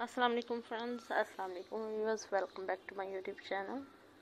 अस्सलाम वालेकुम फ्रेंड्स, अस्सलाम वालेकुम viewers, welcome back to my YouTube channel.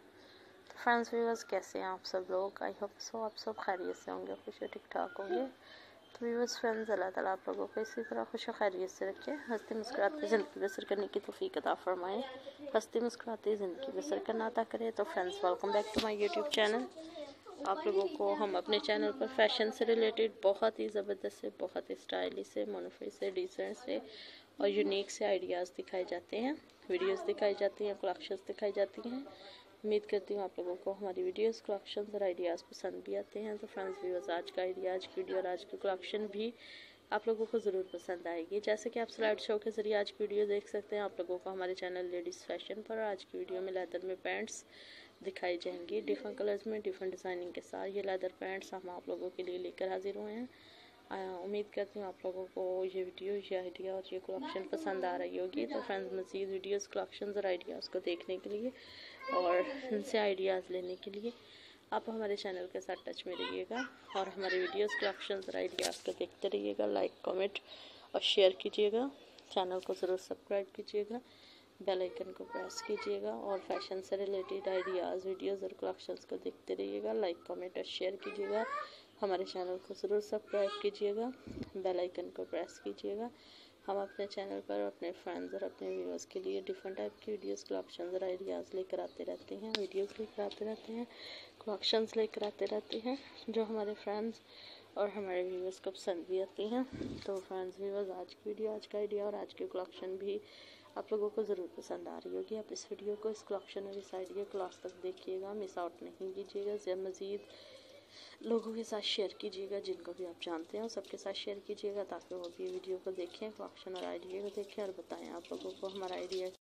तो फ्रेंड्स व्यूअर्स, कैसे हैं आप सब लोग? आई होप सो आप सब खैरियत से होंगे, खुश ठीक ठाक होंगे। तो व्यूअर्स फ्रेंड्स, अल्लाह ताला आप लोगों को इसी तरह खुश खैरियत से रखे, हंसते मुस्कुराते ज़िंदगी बसर करने की तौफीक अता फरमाएँ, हंसते मुस्कुराते ज़िंदगी बसर करना अता करें। तो friends, welcome back to my YouTube channel. आप लोगों को हम अपने चैनल पर फैशन से रिलेटेड बहुत ही ज़बरदस्त से, बहुत ही स्टाइलिश से, मुनफिस से, डिसेंट से और यूनिक से आइडियाज़ दिखाए जाते हैं, वीडियोस दिखाई जाती हैं, कलेक्शंस दिखाई जाती हैं। उम्मीद करती हूँ आप लोगों को हमारी वीडियोस, कलेक्शंस और आइडियाज़ पसंद भी आते हैं। तो फ्रेंड्स व्यूअर्स, आज का आइडिया, आज की वीडियो और आज की कलेक्शन भी आप लोगों को ज़रूर पसंद आएगी। जैसे कि आप स्लाइड शो के ज़रिए आज की वीडियो देख सकते हैं, आप लोगों को हमारे चैनल लेडीज़ फैशन पर आज की वीडियो में लेदर में पैंट्स दिखाई जाएंगी, डिफरेंट कलर्स में, डिफरेंट डिज़ाइनिंग के साथ। ये लेदर पैंट्स हम आप लोगों के लिए लेकर हाजिर हुए हैं। उम्मीद करती हूँ आप लोगों को ये वीडियो, ये आइडिया और ये कलेक्शन पसंद आ रही होगी। तो फ्रेंड्स, मज़ीद वीडियोस, कलेक्शंस और आइडियाज़ को देखने के लिए और इनसे आइडियाज़ लेने के लिए आप हमारे चैनल के साथ टच में रहिएगा और हमारे वीडियोस, कलेक्शंस और आइडियाज़ को देखते रहिएगा। लाइक, कमेंट और शेयर कीजिएगा। चैनल को ज़रूर सब्सक्राइब कीजिएगा, बेल आइकन को प्रेस कीजिएगा और फैशन से रिलेटेड आइडियाज़, वीडियोस और कलेक्शंस को देखते रहिएगा। लाइक, कमेंट और शेयर कीजिएगा। हमारे चैनल को ज़रूर सब्सक्राइब कीजिएगा, बेल आइकन को प्रेस कीजिएगा। हम अपने चैनल पर अपने फ्रेंड्स और अपने व्यूअर्स के लिए डिफरेंट टाइप की वीडियोस, कलेक्शंस और आइडियाज़ लेकर आते रहते हैं, वीडियोस लेकर आते रहते हैं, कलेक्शंस लेकर आते रहते हैं, जो हमारे फ्रेंड्स और हमारे व्यूअर्स को पसंद भी आती हैं। तो फ्रेंड्स व्यूअर्स, आज की वीडियो, आज का आइडिया और आज की कलेक्शन भी आप लोगों को ज़रूर पसंद आ रही होगी। आप इस वीडियो को, इस कलेक्शन और इस आइडिया को लास्ट तक देखिएगा, मिस आउट नहीं कीजिएगा। मज़ीद लोगों के साथ शेयर कीजिएगा, जिनको भी आप जानते हैं सबके साथ शेयर कीजिएगा, ताकि वो भी वीडियो को देखें, कलेक्शन और आइडिया को देखें और बताएं आप लोगों को हमारा आइडिया